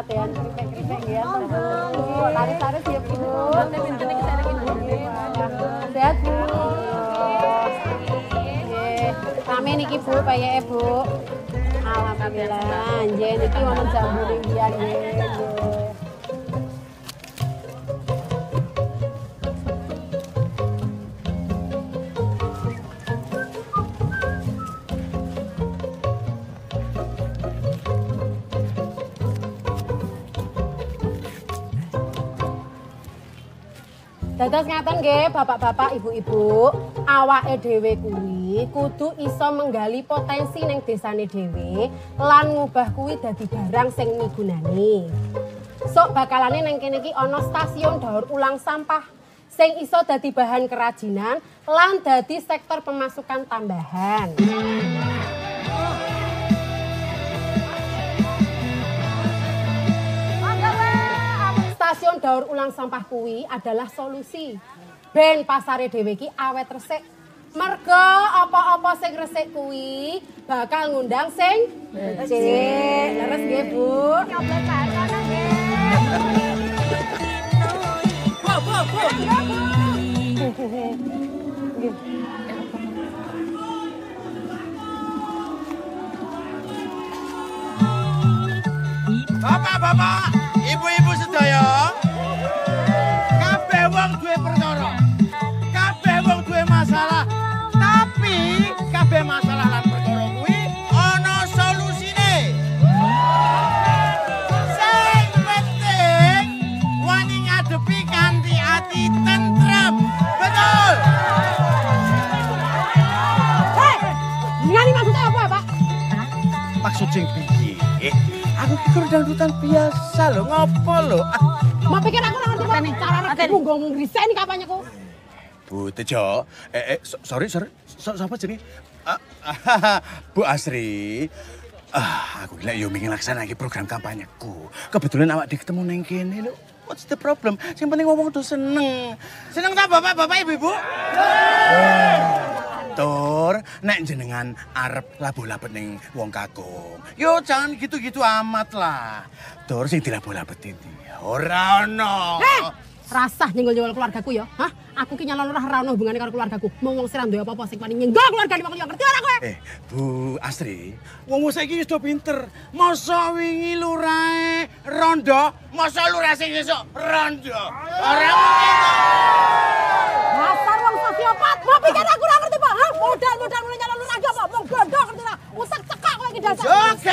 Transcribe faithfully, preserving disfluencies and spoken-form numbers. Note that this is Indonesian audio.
latihan keripik-keripik ya, Bu. Laris-laris ya, Bu. Sehat, Bu. Nggih. Rame niki, Bu, payeke, Bu. Alhamdulillah. Nggih, niki wonten jambune mbiyen nggih. Dados ngaten nggih, bapak-bapak, ibu-ibu, awake dhewe kuwi kudu iso menggali potensi ning desane dhewe lan ngubah kuwi dadi barang sing migunani. Sok bakalane ning kene iki ana stasiun daur ulang sampah sing iso dadi bahan kerajinan lan dadi sektor pemasukan tambahan. Stasiun daur ulang sampah kuwi adalah solusi. Ben pasare dhewe iki awet resik. Merga apa-apa sing resik kuwi bakal ngundang sing becik. Leres nggih, Bu? Nyoblos kae kono nggih. Bu, bu, bu. Nggih. Bapak-bapak, ibu-ibu sedaya, kabeh wong duwe perkara, kabeh wong duwe masalah, tapi kabeh masalah lan perkara kuwi ana solusine. Sing penting wani ngadepi kanthi ati tentrem. Betul. Hei, ngani maksudnya apa, Pak? Maksud sing piye? Aku pikir dangdutan biasa lho, ngopo lho? Mau pikir aku ngerti Pak, carane munggo ngriseni kampanye ku. Bu Tejo, eh, eh so, sorry, sorry, so, siapa jenenge? Uh, Bu Asri, ah, aku gila yo mingin laksana lagi program kampanyeku. Kebetulan awak di ketemu neng kene lho. What's the problem? Yang penting ngomong tuh seneng. Seneng tak bapak, bapak, ibu-ibu? Tur, nek jenengan arep labuh-labet ning wong kakung. Yo jangan gitu-gitu amat lah. Tur sing dilabuh-labetin dia. Ora ono. Heh, rasah nyenggol-nyenggol keluargaku ya. Hah? Aku ki nyalon ora ono hubungane karo keluargaku. Mau wong sira duwe apa-apa sing paling nyenggol keluargane wong liya. Ngerti ora kowe? Eh, Bu Astri, wong saiki wis do pinter. Masa wingi lurae rondo, masa lurah sing esuk rondo. Ora mungkin. Dasar wong sosiopat. Mau pikir aku ora ngerti, Pak. Hah? Modal-modal mulai nyalon lurah apa? Wong bodoh ngerti ora? Utek cekak kowe iki dasar. Oke,